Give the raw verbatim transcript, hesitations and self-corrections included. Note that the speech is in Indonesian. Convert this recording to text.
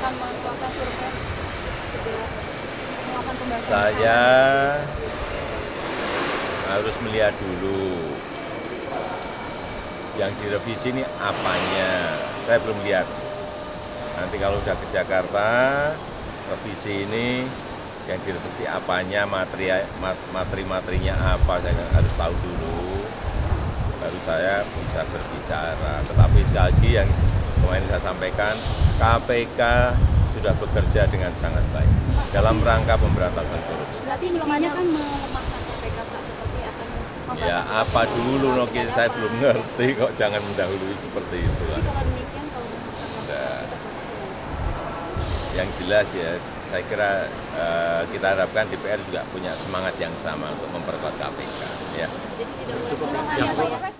akan melakukan surprise segera melakukan pembahasan? Saya harus melihat dulu yang direvisi ini apanya. Saya belum lihat. Nanti kalau udah ke Jakarta, revisi ini yang direvisi apanya, materi materi-materinya apa, saya harus tahu dulu. Baru saya bisa berbicara. Tetapi sekali lagi yang kemarin saya sampaikan, K P K sudah bekerja dengan sangat baik dalam rangka pemberantasan korupsi. Berarti misinya kan melemahkan K P K, Pak, seperti akan membatasi. Ya apa dulu, Noki, saya belum ngerti kok, jangan mendahului seperti itu. Jadi kalau demikian, kalau Nah, yang jelas ya, saya kira uh, kita harapkan D P R juga punya semangat yang sama untuk memperkuat K P K. Ya. Jadi tidak boleh hanya saya